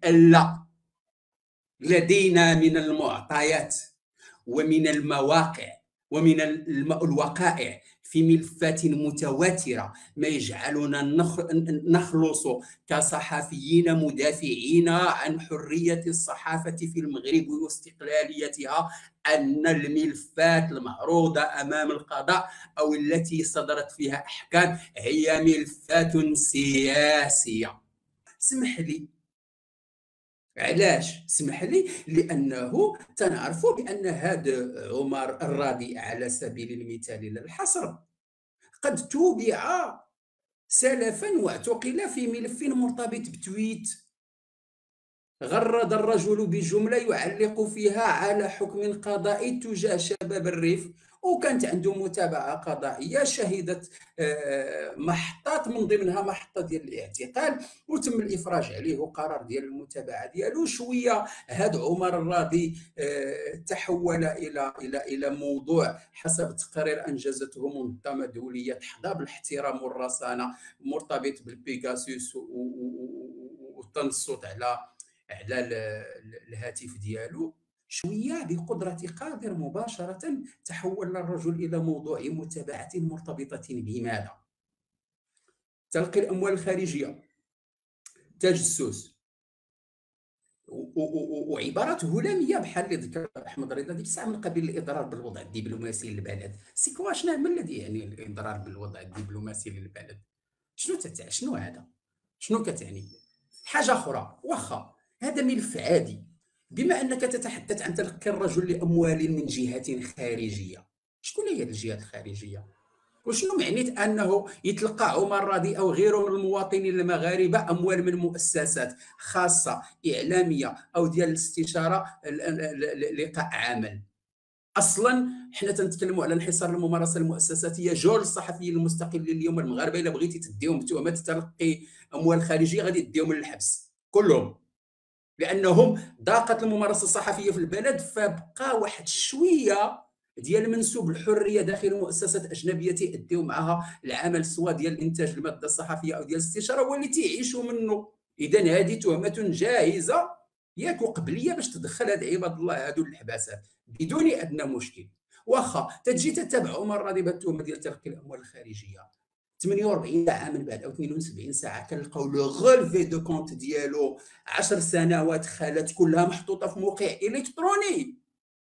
لا، لدينا من المعطيات ومن المواقع ومن الوقائع في ملفات متواترة ما يجعلنا نخلص كصحفيين مدافعين عن حرية الصحافة في المغرب واستقلاليتها أن الملفات المعروضة أمام القضاء أو التي صدرت فيها أحكام هي ملفات سياسية. اسمح لي، علاش؟ اسمح لي، لانه تنعرف بان هذا عمر الراضي على سبيل المثال لا الحصر قد توبع سلفا واعتقل في ملف مرتبط بتويت غرد الرجل بجملة يعلق فيها على حكم قضائي تجاه شباب الريف، وكانت عنده متابعة قضائية شهدت محطات من ضمنها محطة ديال الاعتقال، وتم الإفراج عليه وقرار ديال المتابعة ديالو. شوية هاد عمر الراضي تحول إلى موضوع حسب تقرير أنجزته منظمة دولية تحظى بالاحترام والرصانة مرتبط بالبيغاسوس والتنصت على الهاتف ديالو. شويه بقدره قادر مباشره تحول الرجل الى موضوع متابعه مرتبطه بماذا؟ تلقي الاموال الخارجيه، تجسس، وعبارات هلاميه بحال اللي ذكر احمد رضا ديك الساعه من قبيل الاضرار بالوضع الدبلوماسي للبلد. سيكوا شنو ما الذي يعني الاضرار بالوضع الدبلوماسي للبلد؟ شنو هذا؟ شنو كتعني؟ حاجه اخرى، واخا هذا ملف عادي، بما انك تتحدث عن تلقي الرجل لاموال من جهات خارجيه، شكون هي الجهات الخارجيه؟ وشنو معنيت انه يتلقى عمر راضي او غيره من المواطنين المغاربه اموال من مؤسسات خاصه اعلاميه او ديال الاستشاره لقاء عمل؟ اصلا حنا تنتكلموا على انحصار الممارسه المؤسساتيه. جول الصحفيين المستقلين اليوم المغاربه الا بغيتي تديهم بتهمه تلقي اموال خارجيه غادي تديهم للحبس كلهم، لانهم ضاقت الممارسه الصحفيه في البلد، فبقى واحد شويه ديال منسوب الحريه داخل المؤسسات الاجنبيه تيأديو معها العمل سواء ديال انتاج الماده الصحفيه او ديال الاستشاره، واللي تيعيشوا منه. اذا هذه تهمه جاهزه ياك وقبليه باش تدخل هاد عباد الله هادو للحباسات بدون ادنى مشكل. واخا تجي تتبع عمر راضي بهاد التهمه ديال تلقي الاموال الخارجيه، 48 ساعه من بعد او 72 ساعه كنلقاو لو غولفي دو كونت ديالو 10 سنوات خالت كلها محطوطه في موقع الكتروني.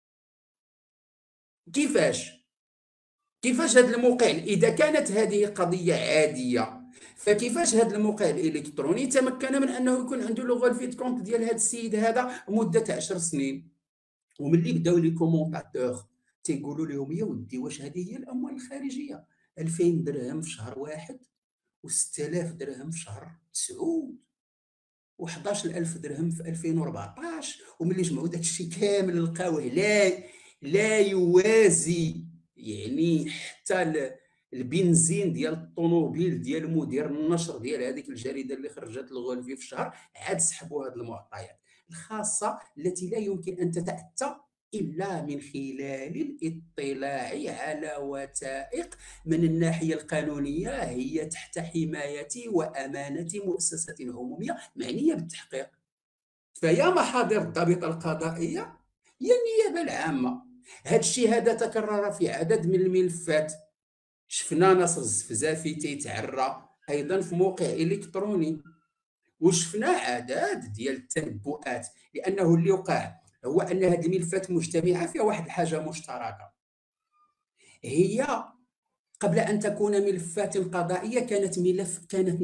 كيفاش هذا الموقع؟ اذا كانت هذه قضيه عاديه فكيفاش هذا الموقع الالكتروني تمكن من انه يكون عنده لو غولفي دو كونت ديال هذا السيد هذا مده 10 سنين؟ وملي بداو لي كومونطاتور تيقولوا لهم يا ودي واش هذه هي الاموال الخارجيه؟ 2000 درهم في شهر واحد، و6000 درهم في شهر 9، و11000 درهم في 2014، وملي جمعوا داك الشيء كامل لقاوه لا يوازي يعني حتى البنزين ديال الطوموبيل ديال مدير النشر ديال هذيك الجريده اللي خرجت الغولفي في الشهر. عاد سحبوا هذه المعطيات الخاصه التي لا يمكن ان تتاتى إلا من خلال الاطلاع على وثائق من الناحية القانونية هي تحت حماية وأمانة مؤسسة عمومية معنية بالتحقيق. فيا محاضر الضابطة القضائية يا النيابة العامة. هذا الشيء هذا تكرر في عدد من الملفات. شفنا نصر الزفزافي تيتعرى أيضا في موقع إلكتروني، وشفنا عدد ديال التنبؤات، لأنه اللي وقع هو ان هذه الملفات مجتمعه فيها واحد الحاجه مشتركه، هي قبل ان تكون ملفات قضائيه كانت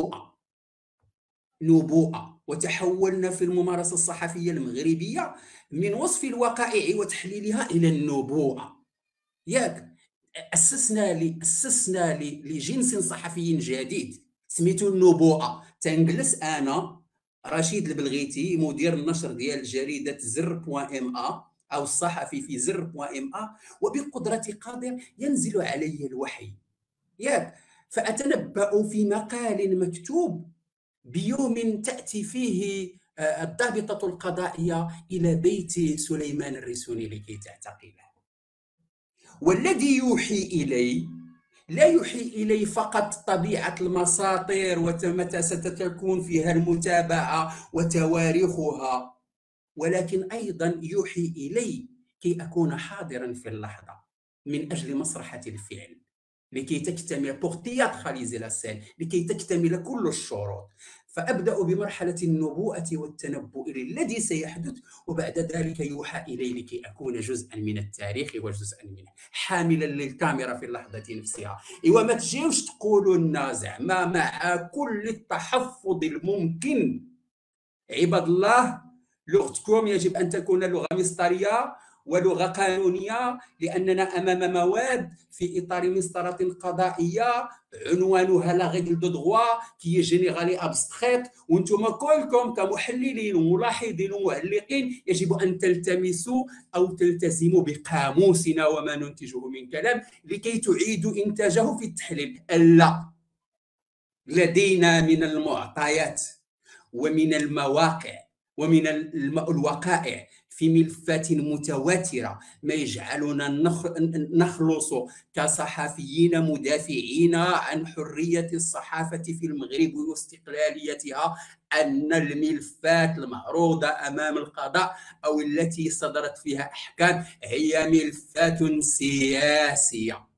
نبوءه، وتحولنا في الممارسه الصحفيه المغربيه من وصف الوقائع وتحليلها الى النبوءه. ياك اسسنا لجنس صحفي جديد سميتو النبوءه. تنجلس انا رشيد البلغيتي مدير النشر ديال جريده زر.ام.ا او الصحفي في زر.ام.ا، وبقدره قادر ينزل علي الوحي ياك فاتنبأ في مقال مكتوب بيوم تاتي فيه الضابطه القضائيه الى بيت سليمان الرسوني لكي تعتقله، والذي يوحي الي لا يوحي إلي فقط طبيعة المساطير ومتى ستكون فيها المتابعة وتواريخها، ولكن أيضا يوحي إلي كي أكون حاضرا في اللحظة من أجل مسرحة الفعل، لكي تكتمل pour théâtraliser la scène، لكي تكتمل كل الشروط. فأبدأ بمرحلة النبوءة والتنبؤ الذي سيحدث، وبعد ذلك يوحى إلي لكي أكون جزءا من التاريخ وجزءا منه، حاملا للكاميرا في اللحظة نفسها. إيوا ما تجيوش تقولوا لنا زعما مع كل التحفظ الممكن عباد الله لغتكم يجب أن تكون لغة مسطرية ولغة قانونية، لأننا أمام مواد في إطار مسطرة قضائية عنوانها لا غيغل دو دغوا كي جينيرالي ابستريت، وانتم كلكم كمحللين وملاحظين ومعلقين يجب أن تلتمسوا أو تلتزموا بقاموسنا وما ننتجه من كلام لكي تعيدوا إنتاجه في التحليل. لا، لدينا من المعطيات ومن المواقع ومن الوقائع في ملفات متواترة ما يجعلنا نخلص كصحفيين مدافعين عن حرية الصحافة في المغرب واستقلاليتها أن الملفات المعروضة أمام القضاء أو التي صدرت فيها أحكام هي ملفات سياسية.